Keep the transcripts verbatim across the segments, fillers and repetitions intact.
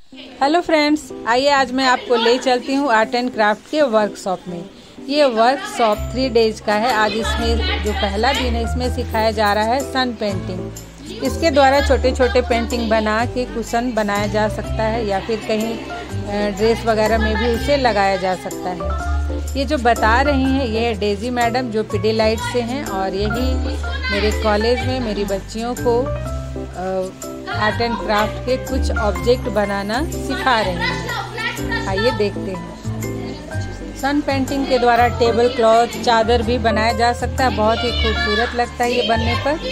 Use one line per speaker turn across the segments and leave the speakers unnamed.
Hello friends, आइए आज मैं आपको ले चलती हूँ आर्ट एंड क्राफ्ट के वर्कशॉप में। ये वर्कशॉप थ्री डेज का है। आज इसमें जो पहला दिन है इसमें सिखाया जा रहा है सन पेंटिंग। इसके द्वारा छोटे छोटे पेंटिंग बना के कुशन बनाया जा सकता है या फिर कहीं ड्रेस वगैरह में भी उसे लगाया जा सकता है। ये जो बता रही हैं ये है डेजी मैडम, जो पिडीलाइट से हैं और यही मेरे कॉलेज में मेरी बच्चियों को आर्ट एंड क्राफ्ट के कुछ ऑब्जेक्ट बनाना सिखा रही हैं। आइए देखते हैं। सन पेंटिंग के द्वारा टेबल क्लॉथ, चादर भी बनाया जा सकता है। बहुत ही खूबसूरत लगता है ये बनने पर।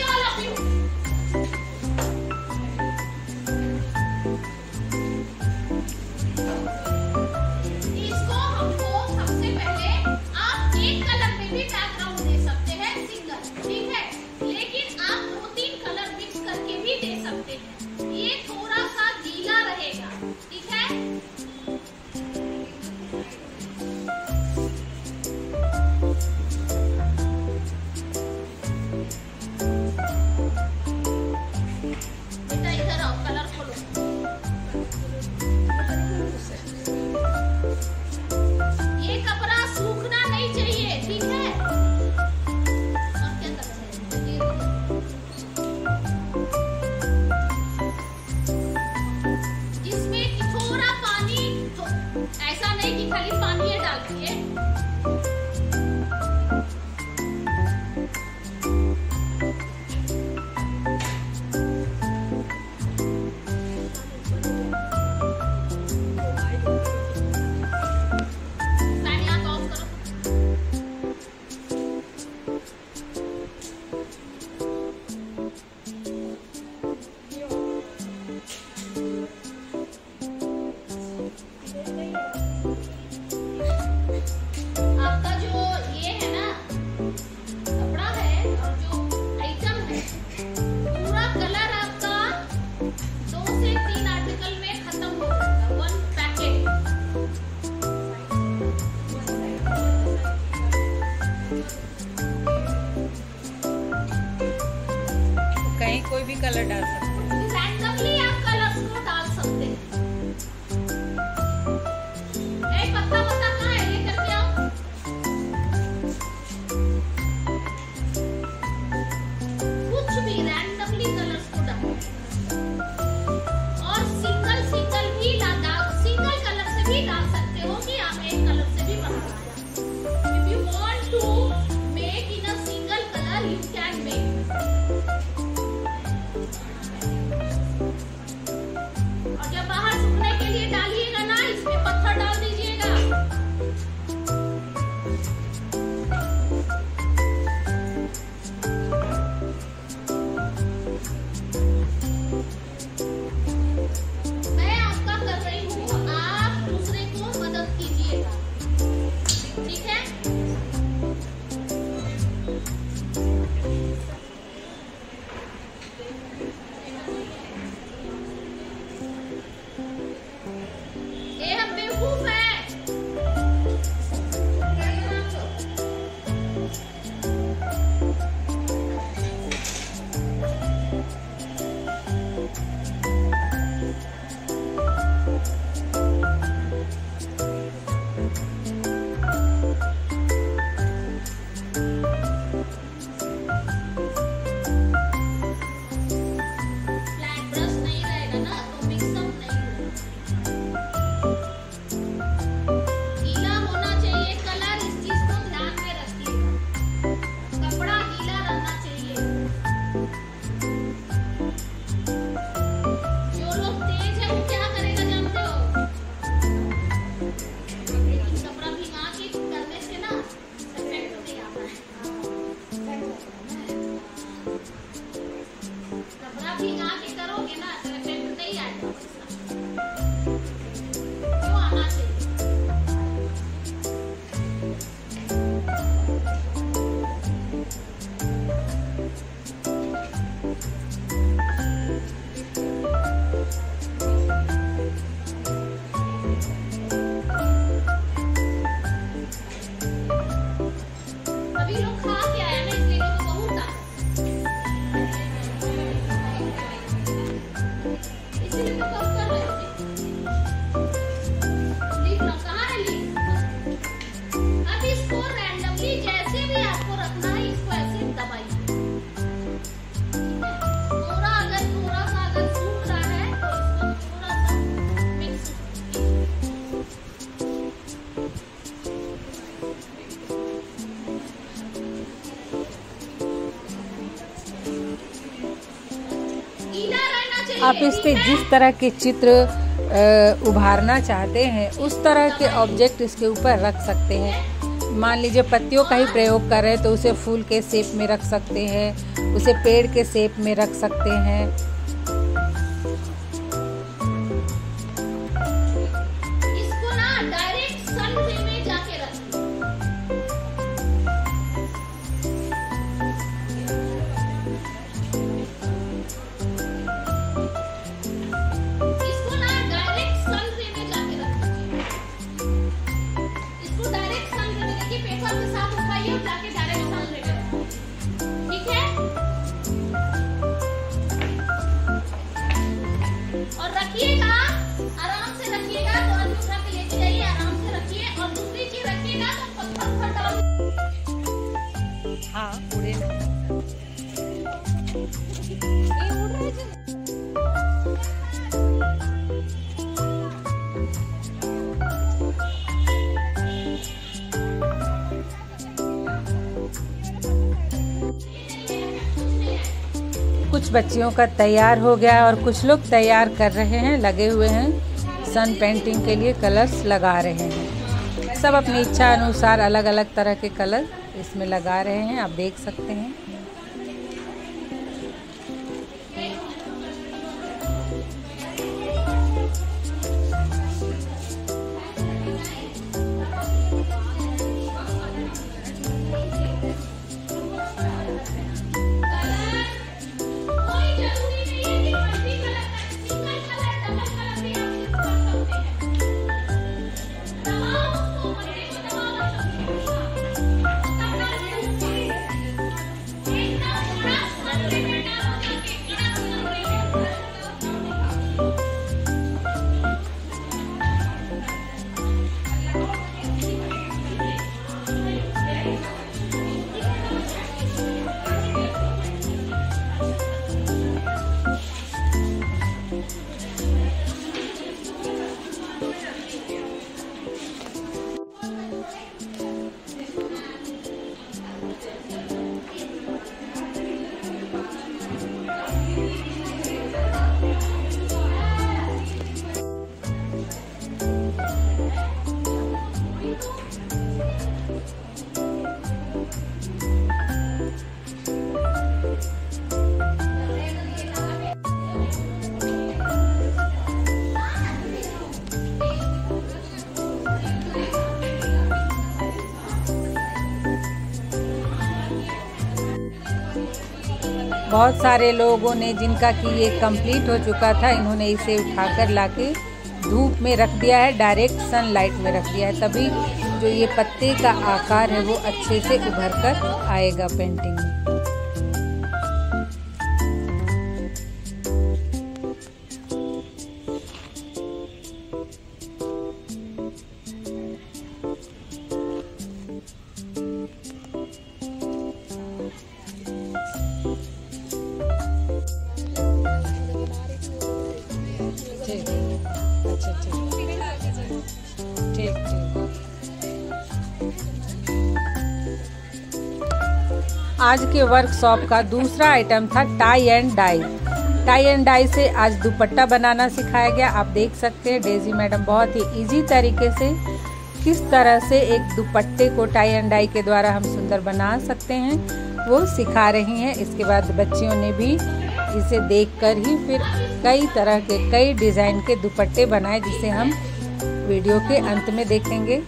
आप इस पे जिस तरह के चित्र उभारना चाहते हैं उस तरह के ऑब्जेक्ट इसके ऊपर रख सकते हैं। मान लीजिए पत्तियों का ही प्रयोग कर रहे हैं तो उसे फूल के शेप में रख सकते हैं, उसे पेड़ के शेप में रख सकते हैं।
इसको ना डायरेक्ट सन रे में जाके रखो। इसको ना डायरेक्ट सन रे में जाके रखो। इसको डायरेक्ट सन रे में देखिए, पेपर के साथ उठाइए और जाके डायरेक्ट सन रे में रखो। ठीक है, और रखिएगा, आराम से रखिएगा। तो आदमी उठा के लेके जाइए, आराम से रखिए। और दूसरी चीज रखिएगा तो पत्थर पर डाल।
हाँ, उड़े नहीं। ये उड़ रहे थे। कुछ बच्चियों का तैयार हो गया और कुछ लोग तैयार कर रहे हैं, लगे हुए हैं, सन पेंटिंग के लिए कलर्स लगा रहे हैं। सब अपनी इच्छा अनुसार अलग अलग तरह के कलर इसमें लगा रहे हैं, आप देख सकते हैं। बहुत सारे लोगों ने, जिनका कि ये कंप्लीट हो चुका था, इन्होंने इसे उठाकर लाके धूप में रख दिया है, डायरेक्ट सनलाइट में रख दिया है। तभी जो ये पत्ते का आकार है वो अच्छे से उभर कर आएगा पेंटिंग में। अच्छा ठीक ठीक ठीक। आज के वर्कशॉप का दूसरा आइटम था tie and dye. Tie and dye से आज दुपट्टा बनाना सिखाया गया। आप देख सकते हैं डेजी मैडम बहुत ही इजी तरीके से किस तरह से एक दुपट्टे को टाई एंड डाई के द्वारा हम सुंदर बना सकते हैं वो सिखा रही हैं। इसके बाद बच्चियों ने भी इसे देखकर ही फिर कई तरह के कई डिज़ाइन के दुपट्टे बनाए, जिसे हम वीडियो के अंत में देखेंगे।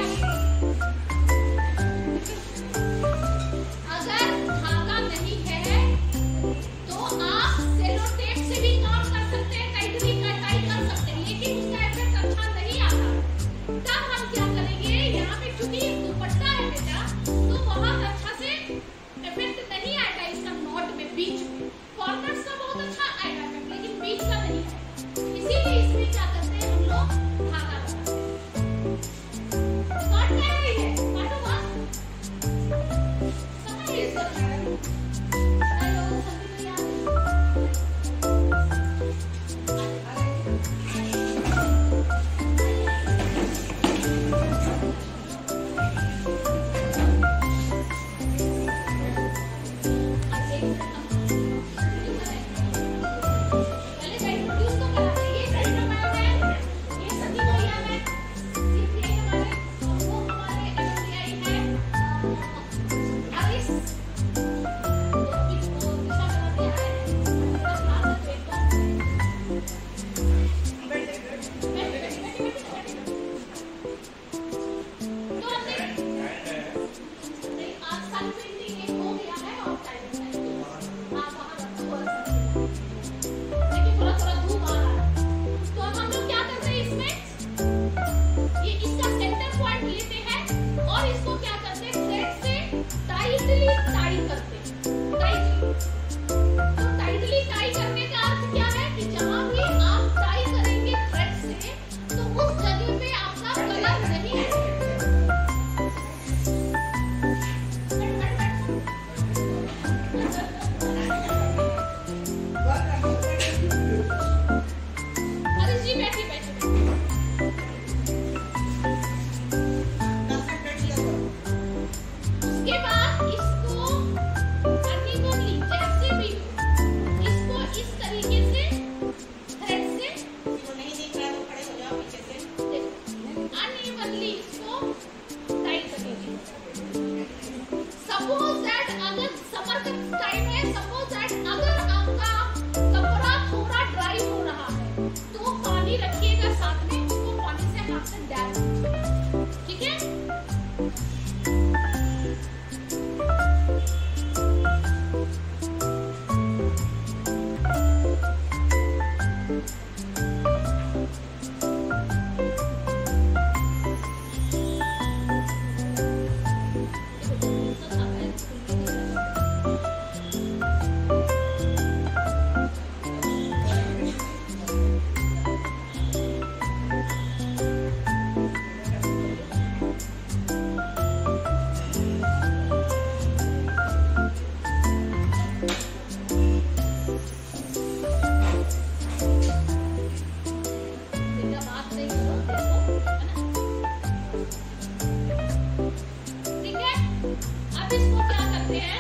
अगर धागा नहीं है अब इसको क्या करते हैं,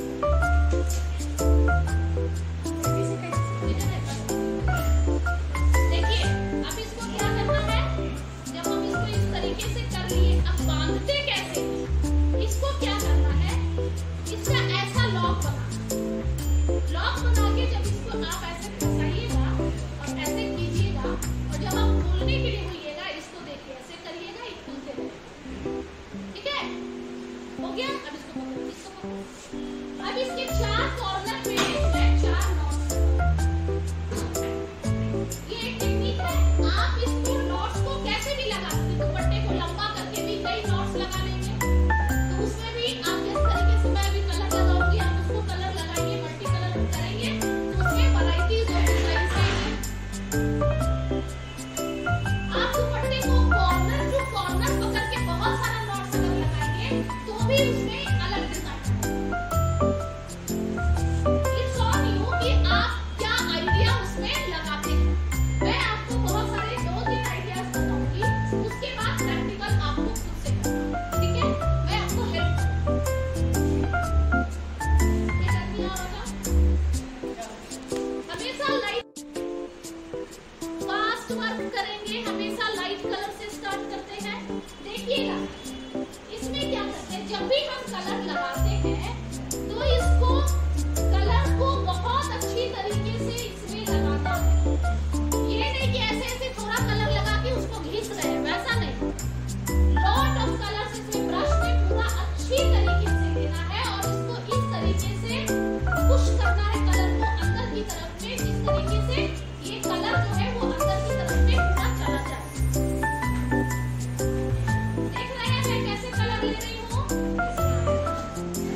देखिए अब इसको क्या करना है, जब हम इसको इस तरीके से कर लिए, अब बांधते कैसे, इसको क्या करना है, इसका ऐसा लॉक बना लॉक बना के जब इसको आप ऐसे फंसाइएगा और ऐसे कीजिएगा, और जब आप खोलने के लिए होइएगा, इसको देखिए ऐसे करिएगा, ये खुलते रहेगा। ठीक है, हो गया। अब इसको पकड़ो, इसको पकड़ो। अब इसके चार कॉर्नर पे इसमें चार नॉट्स, ये एक टेक्निक है। आप इसको नॉट्स को कैसे भी लगा सकते, दुपट्टे को लंबा करके भी कई नॉट्स लगा लेंगे, तो उसमें भी आप जिस तरीके से मैं अभी कलर लगाऊंगी, आप उसको कलर लगाएंगे, मल्टी कलर करेंगे, तो उसमें वैरायटीज ऑफ डिजाइन आएंगे। आप दुपट्टे को कॉर्नर टू कॉर्नर पकड़ के बहुत सारा नॉट्स अगर लगाएंगे, तो भी उसमें अलग डिजाइन इट्स ऑन यू कि आप क्या आइडिया उसमें लगाते हैं। मैं आपको बहुत सारे दो तीन आइडियाज बताऊंगी, उसके बाद प्रैक्टिकल आपको खुद से करना है। ठीक है, मैं आपको हेल्प ये करनी और होगा। हमेशा लाइट फास्ट वर्क करेंगे, हमेशा लाइट कलर से स्टार्ट करते हैं। देखिएगा इसमें क्या करते हैं, जब भी हम कलर लगाते हैं तो इसको कलर को बहुत अच्छी तरीके से इसमें लगाना है। ये नहीं कि ऐसे ऐसे थोड़ा कलर लगा के उसको घिस रहे हैं, वैसा नहीं। लॉट ऑफ कलर्स इसमें ब्रश में पूरा अच्छी तरीके से लेना है और इसको इस तरीके से पुश करना है कलर को अंदर की तरफ में, जिस तरीके से ये कलर जो है वो अंदर की तरफ में पूरा चला जाए। देख रहे हैं मैं कैसे कलर ले रही हूँ।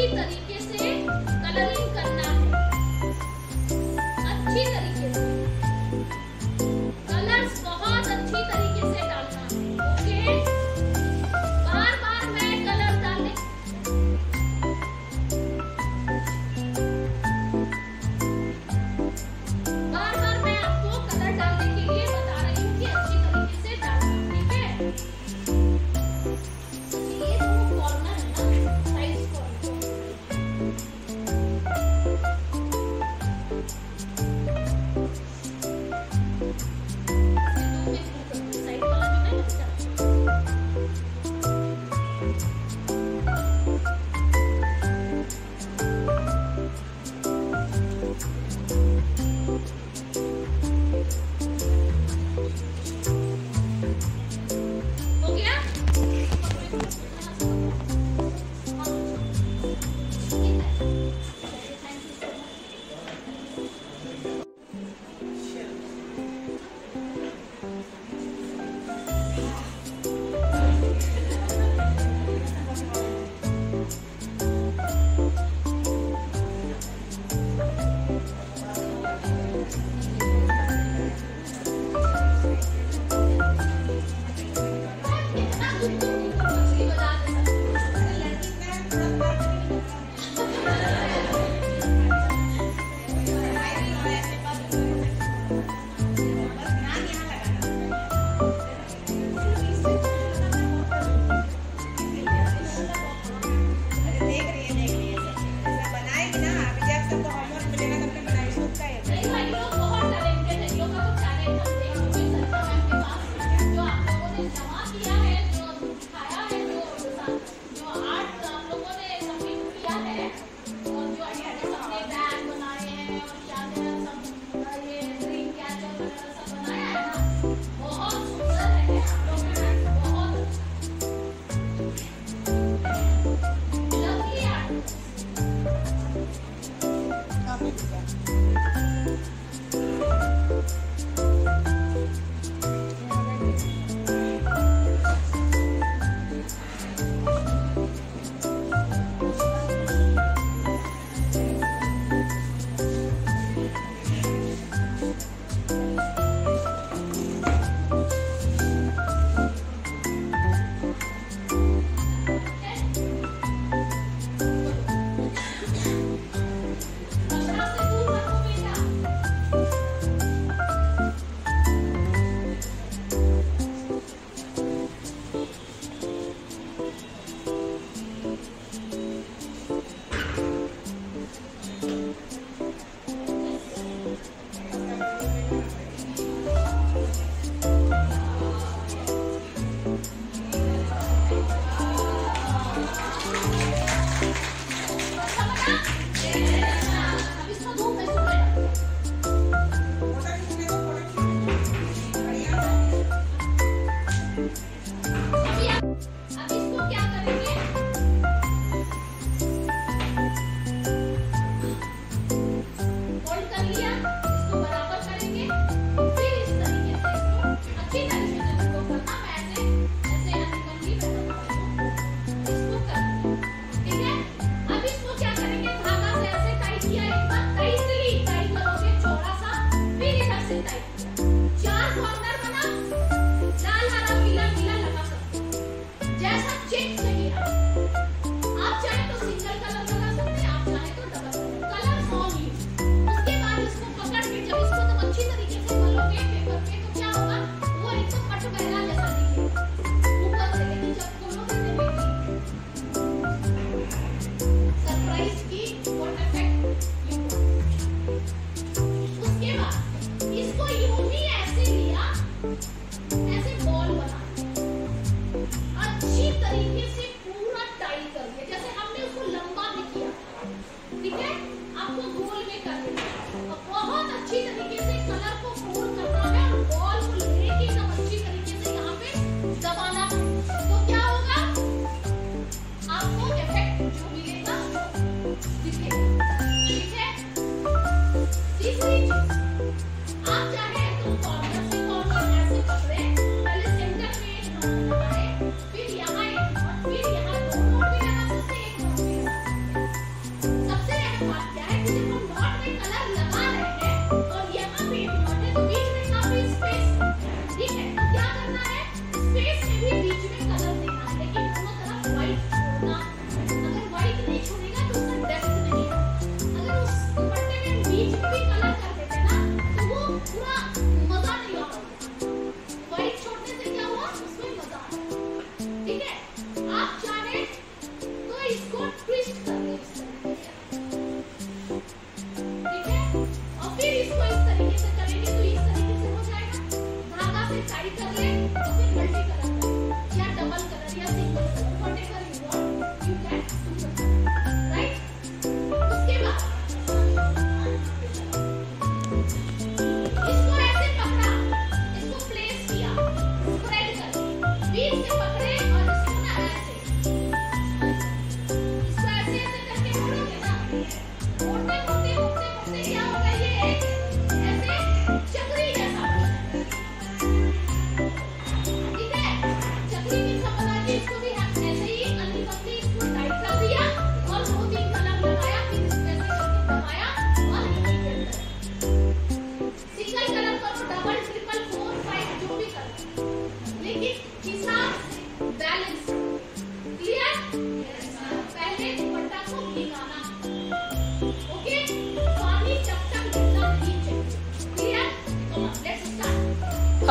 अच्छी तरीके से कलरिंग करना है, अच्छी तरीके से कलर्स बहुत अच्छी तरीके से डालना है। ओके, बार बार मैं कलर डाले, बार बार मैं आपको कलर डालने के लिए बता रही हूँ कि अच्छी तरीके से डालना, ठीक है। ये जो कॉर्नर है ना, साइड कॉर्नर,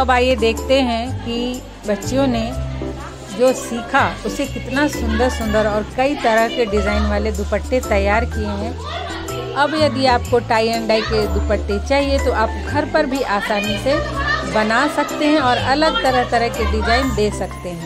अब आइए देखते हैं कि बच्चियों ने जो सीखा उसे कितना सुंदर सुंदर और कई तरह के डिज़ाइन वाले दुपट्टे तैयार किए हैं। अब यदि आपको टाई एंड डाई के दुपट्टे चाहिए तो आप घर पर भी आसानी से बना सकते हैं और अलग तरह तरह के डिज़ाइन दे सकते हैं।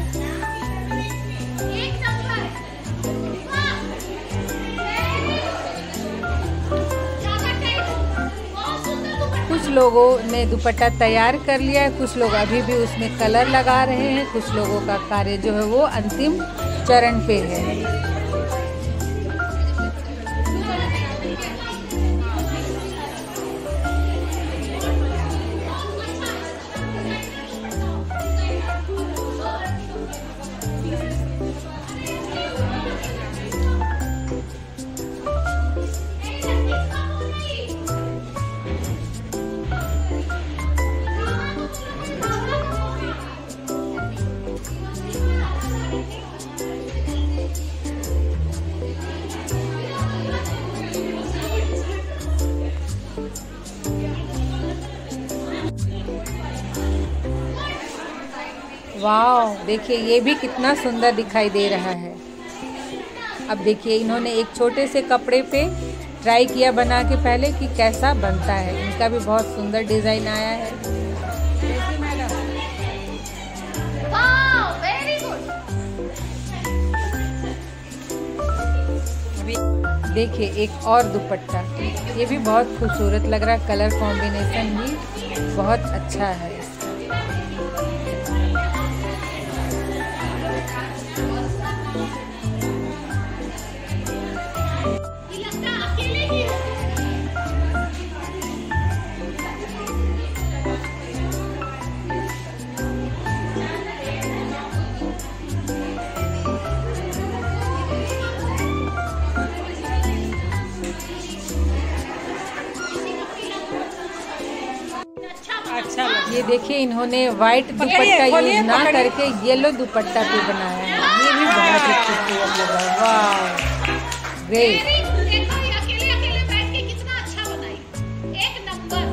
कुछ लोगों ने दुपट्टा तैयार कर लिया है, कुछ लोग अभी भी उसमें कलर लगा रहे हैं, कुछ लोगों का कार्य जो है वो अंतिम चरण पे है। वाह, देखिए ये भी कितना सुंदर दिखाई दे रहा है। अब देखिए इन्होंने एक छोटे से कपड़े पे ट्राई किया बना के पहले कि कैसा बनता है। इनका भी बहुत सुंदर डिजाइन आया है। देखिए मैडम,
वाह, वेरी गुड।
देखिए एक और दुपट्टा, ये भी बहुत खूबसूरत लग रहा है। कलर कॉम्बिनेशन भी बहुत अच्छा है।
अच्छा,
ये देखिए इन्होंने व्हाइट दुपट्टा यूज ना करके येलो दुपट्टा पे बनाया है। ये भी बहुत ही खूबसूरत लग रहा है। वाह, ग्रेट।
देखो ये अकेले अकेले बैठ के कितना अच्छा बनाई, एक नंबर।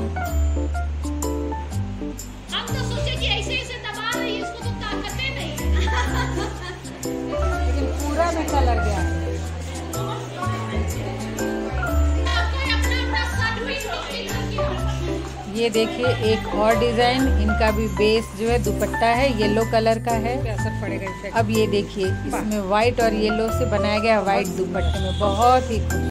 हम तो सोचे कि ऐसे ऐसे दबा रही है, इसको तो ताकतें नहीं है।
लेकिन पूरा में कलर गया है। ये देखिए एक और डिजाइन, इनका भी बेस जो है दुपट्टा है येलो कलर का है। असर पड़ेगा इसे। अब ये देखिए इसमें व्हाइट और येलो से बनाया गया व्हाइट दुपट्टे में बहुत ही खूबसूरत।